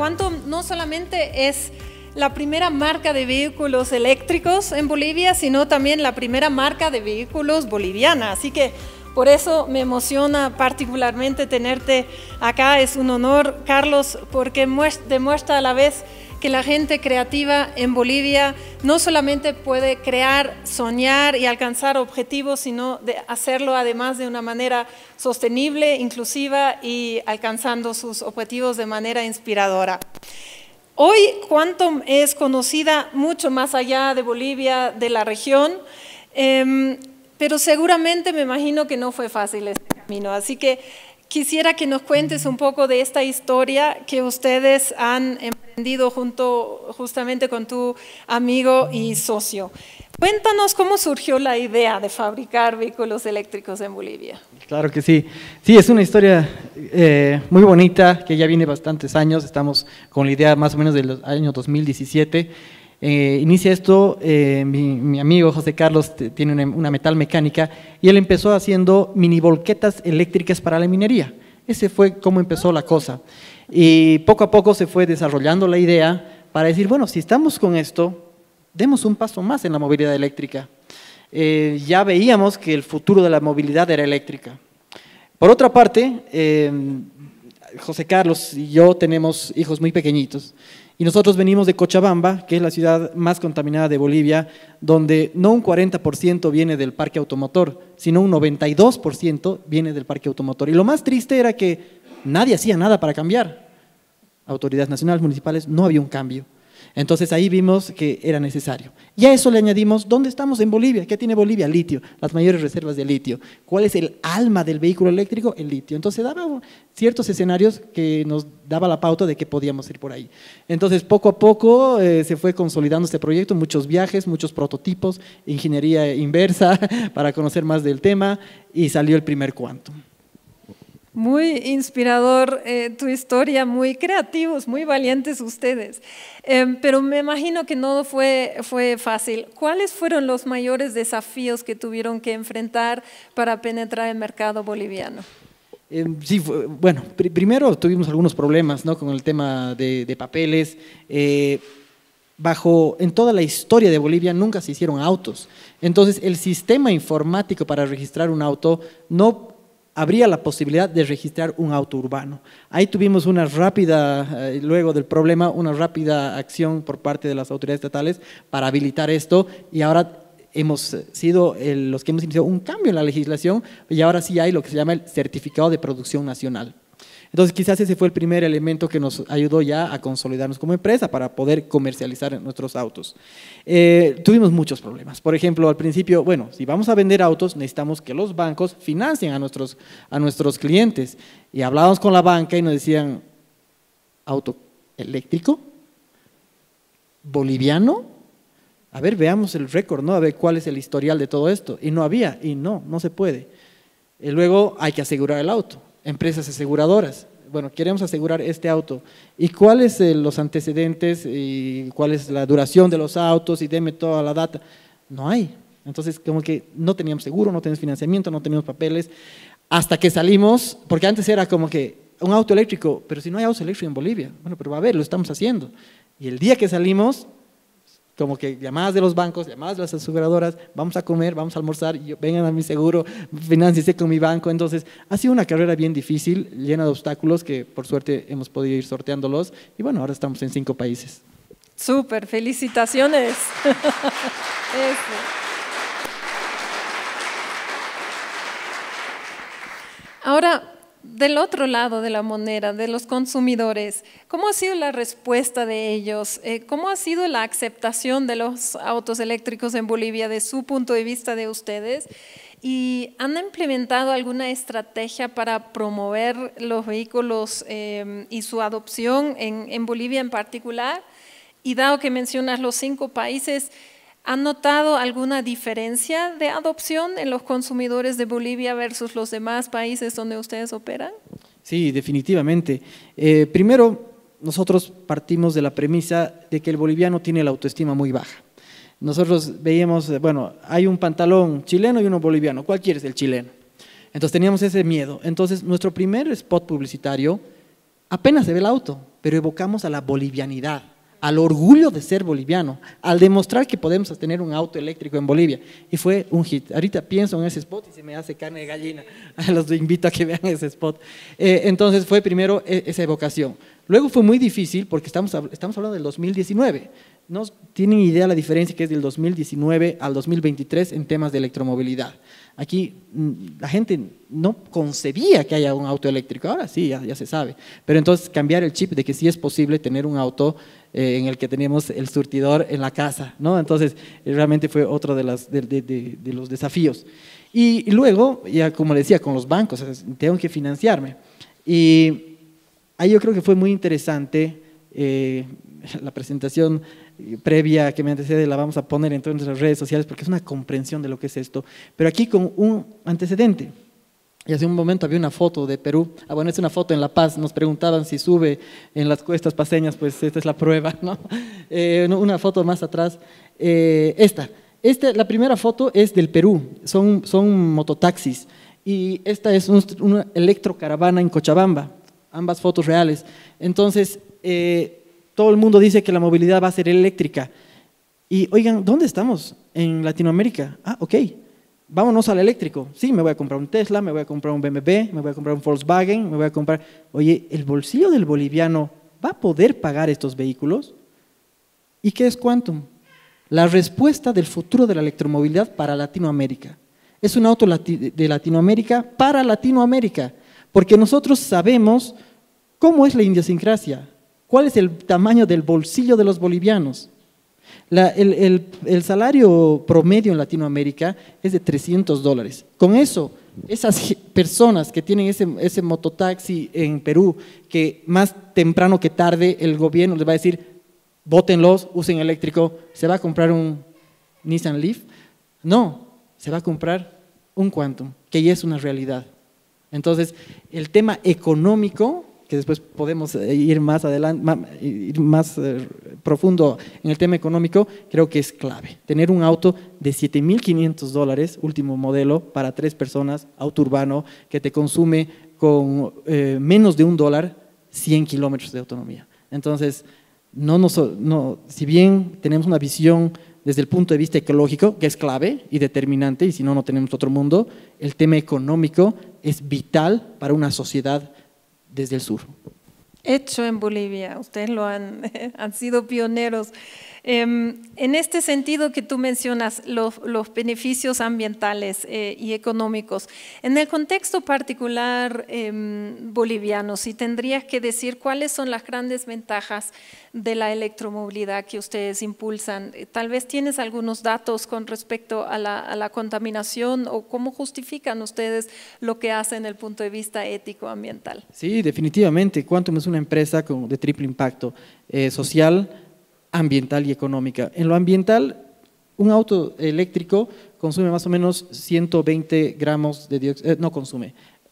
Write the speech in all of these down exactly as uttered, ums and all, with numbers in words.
Quantum no solamente es la primera marca de vehículos eléctricos en Bolivia, sino también la primera marca de vehículos boliviana. Así que por eso me emociona particularmente tenerte acá. Es un honor, Carlos, porque demuestra a la vez que la gente creativa en Bolivia no solamente puede crear, soñar y alcanzar objetivos, sino de hacerlo además de una manera sostenible, inclusiva y alcanzando sus objetivos de manera inspiradora. Hoy Quantum es conocida mucho más allá de Bolivia, de la región, eh, pero seguramente me imagino que no fue fácil este camino. Así que quisiera que nos cuentes un poco de esta historia que ustedes han emprendido junto, justamente con tu amigo y socio. Cuéntanos cómo surgió la idea de fabricar vehículos eléctricos en Bolivia. Claro que sí. Sí, es una historia eh, muy bonita que ya viene bastantes años. Estamos con la idea más o menos del año dos mil diecisiete. Eh, inicia esto, eh, mi, mi amigo José Carlos tiene una, una metal mecánica y él empezó haciendo mini volquetas eléctricas para la minería. Ese fue como empezó la cosa. Y poco a poco se fue desarrollando la idea para decir, bueno, si estamos con esto, demos un paso más en la movilidad eléctrica. Eh, ya veíamos que el futuro de la movilidad era eléctrica. Por otra parte, eh, José Carlos y yo tenemos hijos muy pequeñitos. Y nosotros venimos de Cochabamba, que es la ciudad más contaminada de Bolivia, donde no un cuarenta por ciento viene del parque automotor, sino un noventa y dos por ciento viene del parque automotor. Y lo más triste era que nadie hacía nada para cambiar. Autoridades nacionales, municipales, no había un cambio. Entonces ahí vimos que era necesario. Y a eso le añadimos, ¿dónde estamos en Bolivia? ¿Qué tiene Bolivia? Litio, las mayores reservas de litio. ¿Cuál es el alma del vehículo eléctrico? El litio. Entonces daba ciertos escenarios que nos daba la pauta de que podíamos ir por ahí. Entonces poco a poco eh, se fue consolidando este proyecto, muchos viajes, muchos prototipos, ingeniería inversa para conocer más del tema y salió el primer Quantum. Muy inspirador eh, tu historia, muy creativos, muy valientes ustedes. Eh, pero me imagino que no fue, fue fácil. ¿Cuáles fueron los mayores desafíos que tuvieron que enfrentar para penetrar el mercado boliviano? Eh, sí, bueno, pr primero tuvimos algunos problemas, ¿no?, con el tema de, de papeles. Eh, bajo, en toda la historia de Bolivia nunca se hicieron autos. Entonces el sistema informático para registrar un auto no habría la posibilidad de registrar un auto urbano. Ahí tuvimos una rápida, eh, luego del problema, una rápida acción por parte de las autoridades estatales para habilitar esto y ahora hemos sido el, los que hemos iniciado un cambio en la legislación y ahora sí hay lo que se llama el certificado de producción nacional. Entonces quizás ese fue el primer elemento que nos ayudó ya a consolidarnos como empresa para poder comercializar nuestros autos. Eh, tuvimos muchos problemas. Por ejemplo, al principio, bueno, si vamos a vender autos necesitamos que los bancos financien a nuestros, a nuestros clientes. Y hablábamos con la banca y nos decían, ¿auto eléctrico? ¿Boliviano? A ver, veamos el récord, ¿no? A ver cuál es el historial de todo esto. Y no había, y no, no se puede. Y luego hay que asegurar el auto. Empresas aseguradoras, bueno, queremos asegurar este auto. ¿Y cuáles eh, los antecedentes y cuál es la duración de los autos y deme toda la data? No hay. Entonces, como que no teníamos seguro, no teníamos financiamiento, no teníamos papeles, hasta que salimos, porque antes era como que un auto eléctrico, pero si no hay auto eléctrico en Bolivia, bueno, pero a ver, lo estamos haciendo. Y el día que salimos, como que llamadas de los bancos, llamadas de las aseguradoras, vamos a comer, vamos a almorzar, y yo, vengan a mi seguro, financiese con mi banco. Entonces ha sido una carrera bien difícil, llena de obstáculos que por suerte hemos podido ir sorteándolos y bueno, ahora estamos en cinco países. Súper, felicitaciones. Ahora, del otro lado de la moneda, de los consumidores, ¿cómo ha sido la respuesta de ellos? Eh, ¿Cómo ha sido la aceptación de los autos eléctricos en Bolivia desde su punto de vista de ustedes? ¿Y han implementado alguna estrategia para promover los vehículos eh, y su adopción en, en Bolivia en particular? Y dado que mencionas los cinco países, ¿han notado alguna diferencia de adopción en los consumidores de Bolivia versus los demás países donde ustedes operan? Sí, definitivamente. Eh, primero, nosotros partimos de la premisa de que el boliviano tiene la autoestima muy baja. Nosotros veíamos, bueno, hay un pantalón chileno y uno boliviano, ¿cuál quieres? El chileno. Entonces teníamos ese miedo. Entonces nuestro primer spot publicitario, apenas se ve el auto. pero evocamos a la bolivianidad, al orgullo de ser boliviano, al demostrar que podemos tener un auto eléctrico en Bolivia. Y fue un hit. Ahorita pienso en ese spot y se me hace carne de gallina. Los invito a que vean ese spot. Eh, entonces fue primero esa evocación. Luego fue muy difícil porque estamos, estamos hablando del dos mil diecinueve. No tienen idea la diferencia que es del dos mil diecinueve al dos mil veintitrés en temas de electromovilidad. Aquí la gente no concebía que haya un auto eléctrico, ahora sí, ya, ya se sabe. Pero entonces cambiar el chip de que sí es posible tener un auto eh, en el que tenemos el surtidor en la casa, ¿no? Entonces realmente fue otro de, las, de, de, de, de los desafíos. Y, y luego, ya como le decía, con los bancos, tengo que financiarme. Y ahí yo creo que fue muy interesante eh, la presentación previa que me antecede, la vamos a poner en todas nuestras redes sociales porque es una comprensión de lo que es esto, pero aquí con un antecedente. Y hace un momento había una foto de Perú, ah bueno, es una foto en La Paz, nos preguntaban si sube en las cuestas paseñas, pues esta es la prueba, ¿no? Eh, una foto más atrás, eh, esta, esta, la primera foto es del Perú, son, son mototaxis, y esta es un, una electrocaravana en Cochabamba, ambas fotos reales. Entonces, eh, todo el mundo dice que la movilidad va a ser eléctrica. Y oigan, ¿dónde estamos? En Latinoamérica. Ah, ok, vámonos al eléctrico. Sí, me voy a comprar un Tesla, me voy a comprar un B M W, me voy a comprar un Volkswagen, me voy a comprar… Oye, ¿el bolsillo del boliviano va a poder pagar estos vehículos? ¿Y qué es Quantum? La respuesta del futuro de la electromovilidad para Latinoamérica. Es un auto de Latinoamérica para Latinoamérica, porque nosotros sabemos cómo es la idiosincrasia. ¿Cuál es el tamaño del bolsillo de los bolivianos? La, el, el, el salario promedio en Latinoamérica es de trescientos dólares. Con eso, esas personas que tienen ese, ese mototaxi en Perú, que más temprano que tarde el gobierno les va a decir, bótenlos, usen eléctrico, ¿se va a comprar un Nissan Leaf? No, se va a comprar un Quantum, que ya es una realidad. Entonces, el tema económico, que después podemos ir más adelante, más, ir más eh, profundo en el tema económico, creo que es clave. Tener un auto de siete mil quinientos dólares, último modelo, para tres personas, auto urbano, que te consume con eh, menos de un dólar, cien kilómetros de autonomía. Entonces, no nos, no, si bien tenemos una visión desde el punto de vista ecológico, que es clave y determinante, y si no, no tenemos otro mundo, el tema económico es vital para una sociedad desde el sur. Hecho en Bolivia, ustedes lo han, han sido pioneros. Eh, en este sentido que tú mencionas, los, los beneficios ambientales eh, y económicos, en el contexto particular eh, boliviano, si tendrías que decir cuáles son las grandes ventajas de la electromovilidad que ustedes impulsan, tal vez tienes algunos datos con respecto a la, a la contaminación o cómo justifican ustedes lo que hacen desde el punto de vista ético-ambiental. Sí, definitivamente. Quantum es una empresa con, de triple impacto, eh, social, ambiental y económica. En lo ambiental, un auto eléctrico consume más o menos ciento veinte gramos de dióxido, eh, no consume,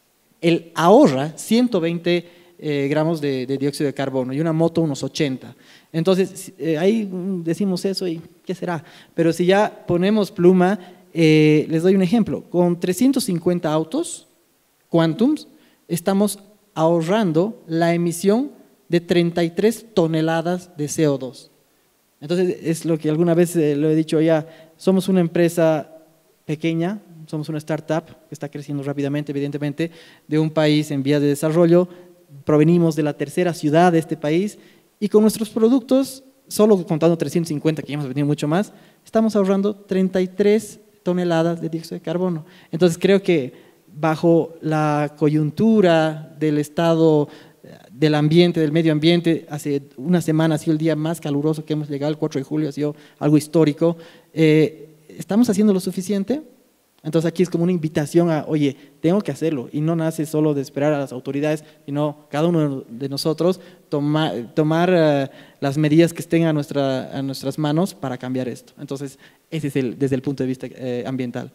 él ahorra ciento veinte eh, gramos de, de dióxido de carbono y una moto unos ochenta. Entonces, eh, ahí decimos eso y ¿qué será? Pero si ya ponemos pluma, eh, les doy un ejemplo, con trescientos cincuenta autos, Quantums, estamos ahorrando la emisión de treinta y tres toneladas de C O dos. Entonces, es lo que alguna vez eh, lo he dicho ya, somos una empresa pequeña, somos una startup que está creciendo rápidamente, evidentemente, de un país en vías de desarrollo, provenimos de la tercera ciudad de este país y con nuestros productos, solo contando trescientos cincuenta, que ya hemos vendido mucho más, estamos ahorrando treinta y tres toneladas de dióxido de carbono. Entonces, creo que bajo la coyuntura del estado del ambiente, del medio ambiente, hace una semana ha sido el día más caluroso que hemos llegado, el cuatro de julio ha sido algo histórico, eh, ¿estamos haciendo lo suficiente? Entonces aquí es como una invitación a, oye, tengo que hacerlo, y no nace solo de esperar a las autoridades, sino cada uno de nosotros toma, tomar uh, las medidas que estén a, nuestra, a nuestras manos para cambiar esto. Entonces ese es el, desde el punto de vista eh, ambiental.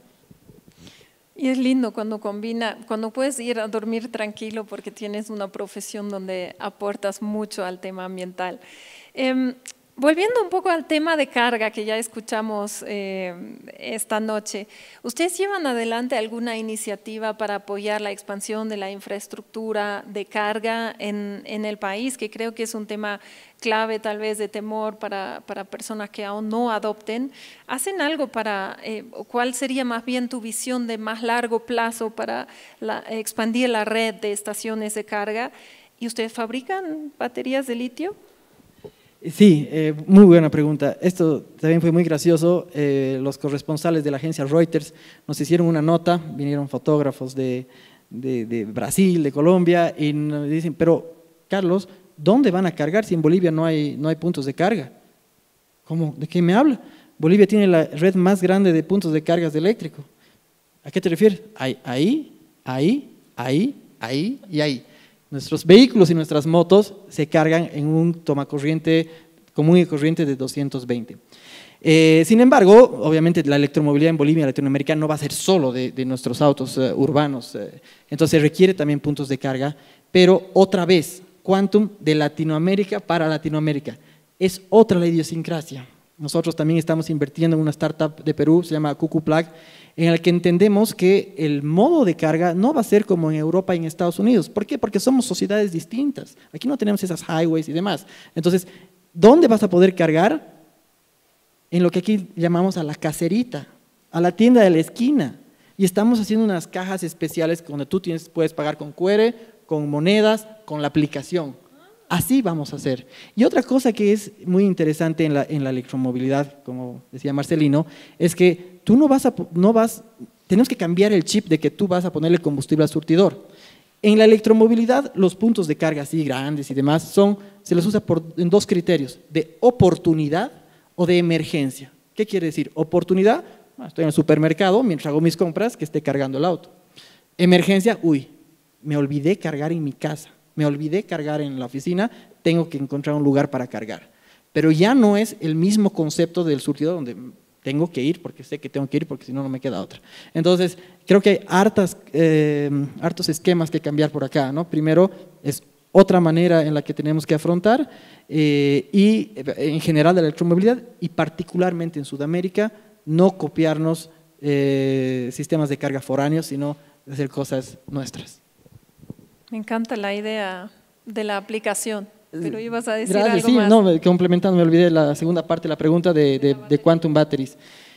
Y es lindo cuando combina, cuando puedes ir a dormir tranquilo porque tienes una profesión donde aportas mucho al tema ambiental. Eh, volviendo un poco al tema de carga que ya escuchamos eh, esta noche, ¿ustedes llevan adelante alguna iniciativa para apoyar la expansión de la infraestructura de carga en, en el país? Que creo que es un tema clave tal vez de temor para, para personas que aún no adopten. ¿Hacen algo para, eh, cuál sería más bien tu visión de más largo plazo para la, expandir la red de estaciones de carga? ¿Y ustedes fabrican baterías de litio? Sí, eh, muy buena pregunta. Esto también fue muy gracioso. Eh, los corresponsales de la agencia Reuters nos hicieron una nota, vinieron fotógrafos de, de, de Brasil, de Colombia, y nos dicen, pero Carlos, ¿dónde van a cargar si en Bolivia no hay, no hay puntos de carga? ¿Cómo? ¿De qué me habla? Bolivia tiene la red más grande de puntos de cargas de eléctrico. ¿A qué te refieres? Ahí, ahí, ahí, ahí, ahí y ahí. Nuestros vehículos y nuestras motos se cargan en un tomacorriente común y corriente de doscientos veinte. Eh, sin embargo, obviamente la electromovilidad en Bolivia y Latinoamérica no va a ser solo de, de nuestros autos uh, urbanos, uh, entonces requiere también puntos de carga, pero otra vez, Quantum de Latinoamérica para Latinoamérica, es otra la idiosincrasia. Nosotros también estamos invirtiendo en una startup de Perú, se llama Cucuplug, en el que entendemos que el modo de carga no va a ser como en Europa y en Estados Unidos. ¿Por qué? Porque somos sociedades distintas. Aquí no tenemos esas highways y demás. Entonces, ¿dónde vas a poder cargar? En lo que aquí llamamos a la caserita, a la tienda de la esquina. Y estamos haciendo unas cajas especiales donde tú tienes, puedes pagar con Q R, con monedas, con la aplicación. Así vamos a hacer. Y otra cosa que es muy interesante en la, en la electromovilidad, como decía Marcelino, es que tú no vas a, no vas, tenemos que cambiar el chip de que tú vas a ponerle combustible al surtidor. En la electromovilidad, los puntos de carga así grandes y demás, son, se los usa por, en dos criterios, de oportunidad o de emergencia. ¿Qué quiere decir? Oportunidad, estoy en el supermercado, mientras hago mis compras, que esté cargando el auto. Emergencia, uy, me olvidé cargar en mi casa. Me olvidé cargar en la oficina, tengo que encontrar un lugar para cargar. Pero ya no es el mismo concepto del surtidor donde tengo que ir porque sé que tengo que ir porque si no, no me queda otra. Entonces, creo que hay hartas, eh, hartos esquemas que cambiar por acá, ¿no? Primero, es otra manera en la que tenemos que afrontar eh, y en general de la electromovilidad y particularmente en Sudamérica, no copiarnos eh, sistemas de carga foráneos, sino hacer cosas nuestras. Me encanta la idea de la aplicación, pero ibas a decir Gracias, algo sí, más. No, complementando, me olvidé la segunda parte de la pregunta de, de, de Quantum Batteries.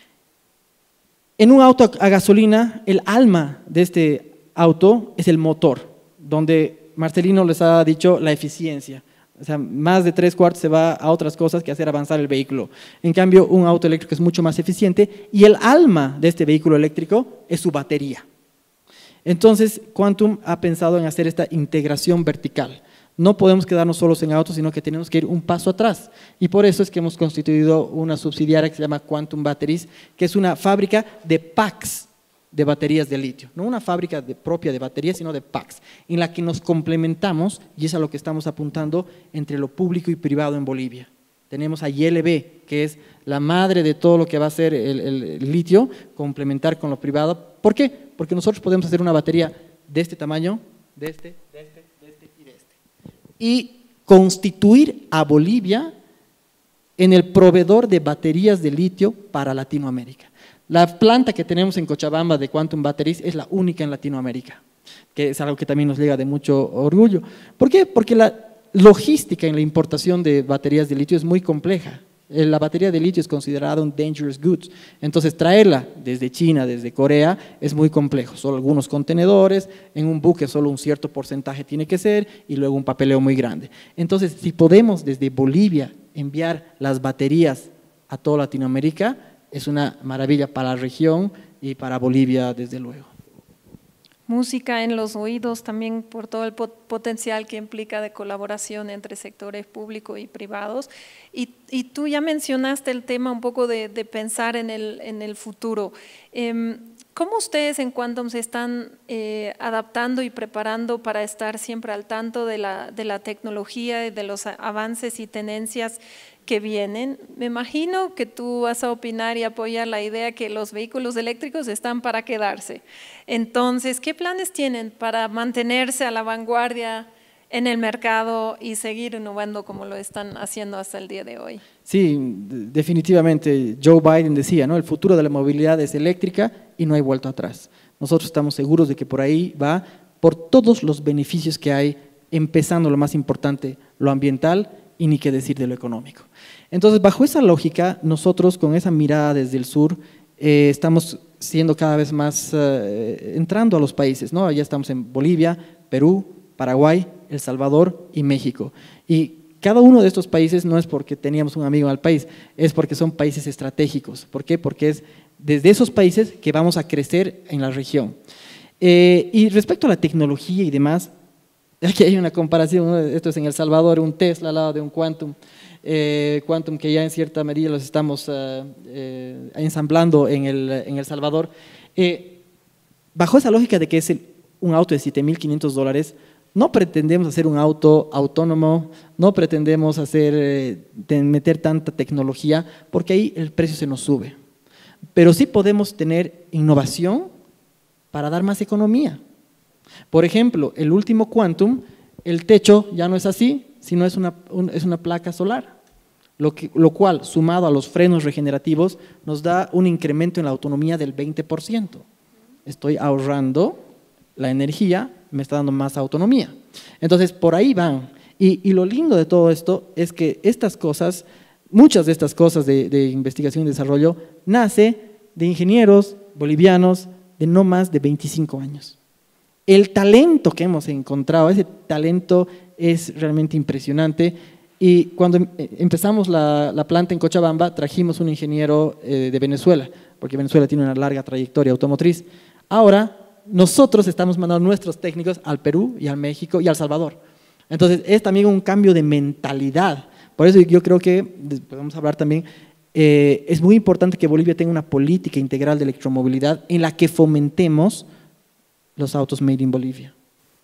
En un auto a gasolina, el alma de este auto es el motor, donde Marcelino les ha dicho la eficiencia. O sea, más de tres cuartos se va a otras cosas que hacer avanzar el vehículo. En cambio, un auto eléctrico es mucho más eficiente y el alma de este vehículo eléctrico es su batería. Entonces, Quantum ha pensado en hacer esta integración vertical. No podemos quedarnos solos en autos, sino que tenemos que ir un paso atrás. Y por eso es que hemos constituido una subsidiaria que se llama Quantum Batteries, que es una fábrica de packs de baterías de litio. No una fábrica de, propia de baterías, sino de packs, en la que nos complementamos, y es a lo que estamos apuntando, entre lo público y privado en Bolivia. Tenemos a Y L B, que es la madre de todo lo que va a ser el, el, el litio, complementar con lo privado. ¿Por qué? Porque nosotros podemos hacer una batería de este tamaño, de este, de este, de este y de este. Y constituir a Bolivia en el proveedor de baterías de litio para Latinoamérica. La planta que tenemos en Cochabamba de Quantum Batteries es la única en Latinoamérica, que es algo que también nos llega de mucho orgullo. ¿Por qué? Porque la logística en la importación de baterías de litio es muy compleja. La batería de litio es considerada un dangerous goods, entonces traerla desde China, desde Corea, es muy complejo. Solo algunos contenedores, en un buque solo un cierto porcentaje tiene que ser y luego un papeleo muy grande. Entonces, si podemos desde Bolivia enviar las baterías a toda Latinoamérica, es una maravilla para la región y para Bolivia desde luego. Música en los oídos también por todo el potencial que implica de colaboración entre sectores públicos y privados. Y, y tú ya mencionaste el tema un poco de, de pensar en el, en el futuro. Eh, ¿Cómo ustedes en Quantum se están eh, adaptando y preparando para estar siempre al tanto de la, de la tecnología y de los avances y tendencias que vienen? Me imagino que tú vas a opinar y apoyar la idea que los vehículos eléctricos están para quedarse. Entonces, ¿qué planes tienen para mantenerse a la vanguardia en el mercado y seguir innovando como lo están haciendo hasta el día de hoy. Sí, definitivamente. Joe Biden decía, ¿no? El futuro de la movilidad es eléctrica y no hay vuelta atrás. Nosotros estamos seguros de que por ahí va, por todos los beneficios que hay, empezando lo más importante, lo ambiental y ni qué decir de lo económico. Entonces, bajo esa lógica, nosotros con esa mirada desde el sur, eh, estamos siendo cada vez más, eh, entrando a los países, ¿no? Ya estamos en Bolivia, Perú, Paraguay, El Salvador y México. Y cada uno de estos países no es porque teníamos un amigo en el país, es porque son países estratégicos. ¿Por qué? Porque es desde esos países que vamos a crecer en la región. Eh, y respecto a la tecnología y demás, aquí hay una comparación, ¿no? Esto es en El Salvador, un Tesla al lado de un Quantum, eh, Quantum que ya en cierta medida los estamos uh, eh, ensamblando en El, en El Salvador. Eh, bajo esa lógica de que es el, un auto de siete mil quinientos dólares, no pretendemos hacer un auto autónomo, no pretendemos hacer, eh, meter tanta tecnología, porque ahí el precio se nos sube. Pero sí podemos tener innovación para dar más economía. Por ejemplo, el último Quantum, el techo ya no es así, sino es una, un, es una placa solar, lo, que, lo cual, sumado a los frenos regenerativos, nos da un incremento en la autonomía del veinte por ciento. Estoy ahorrando la energía, me está dando más autonomía. Entonces, por ahí van. Y, y lo lindo de todo esto es que estas cosas, muchas de estas cosas de, de investigación y desarrollo, nace de ingenieros bolivianos de no más de veinticinco años. El talento que hemos encontrado, ese talento es realmente impresionante. Y cuando empezamos la, la planta en Cochabamba, trajimos un ingeniero eh, de Venezuela, porque Venezuela tiene una larga trayectoria automotriz. Ahora, nosotros estamos mandando nuestros técnicos al Perú y al México y al Salvador. Entonces, es también un cambio de mentalidad. Por eso yo creo que, podemos hablar también, eh, es muy importante que Bolivia tenga una política integral de electromovilidad en la que fomentemos los autos made in Bolivia.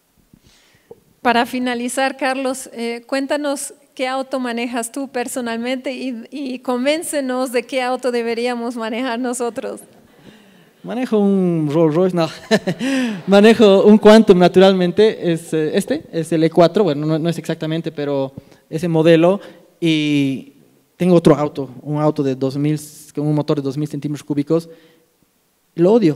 Para finalizar, Carlos, eh, cuéntanos qué auto manejas tú personalmente y, y convéncenos de qué auto deberíamos manejar nosotros. Manejo un Rolls Royce, no, manejo un Quantum naturalmente, es este, es el E cuatro, bueno, no, no es exactamente, pero ese modelo, y tengo otro auto, un auto de dos mil, con un motor de dos mil centímetros cúbicos, lo odio.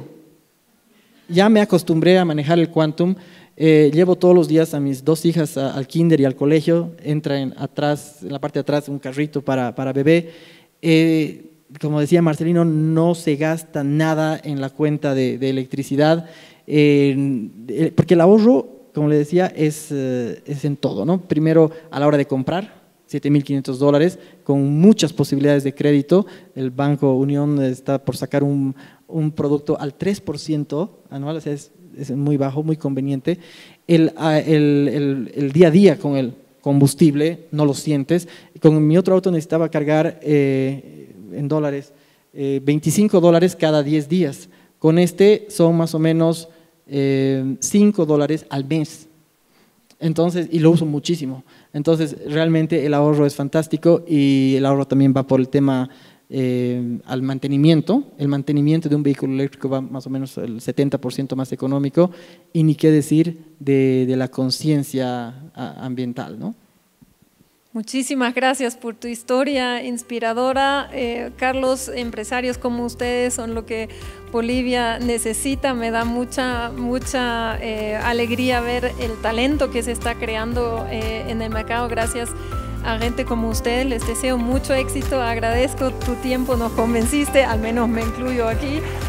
Ya me acostumbré a manejar el Quantum, eh, llevo todos los días a mis dos hijas a, al kinder y al colegio, entra en, atrás, en la parte de atrás un carrito para, para bebé, eh, como decía Marcelino, no se gasta nada en la cuenta de, de electricidad, eh, porque el ahorro, como le decía, es, eh, es en todo, ¿no? Primero, a la hora de comprar, siete mil quinientos dólares, con muchas posibilidades de crédito. El Banco Unión está por sacar un, un producto al tres por ciento anual, o sea, es, es muy bajo, muy conveniente. El, el, el, el día a día con el combustible, no lo sientes. Con mi otro auto necesitaba cargar eh, en dólares, eh, veinticinco dólares cada diez días. Con este son más o menos eh, cinco dólares al mes. Entonces, y lo uso muchísimo. Entonces, realmente el ahorro es fantástico y el ahorro también va por el tema eh, al mantenimiento. El mantenimiento de un vehículo eléctrico va más o menos el setenta por ciento más económico y ni qué decir de, de la conciencia ambiental, ¿no? Muchísimas gracias por tu historia inspiradora. Eh, Carlos, empresarios como ustedes son lo que Bolivia necesita. Me da mucha, mucha eh, alegría ver el talento que se está creando eh, en el mercado gracias a gente como ustedes. Les deseo mucho éxito, agradezco tu tiempo, nos convenciste, al menos me incluyo aquí.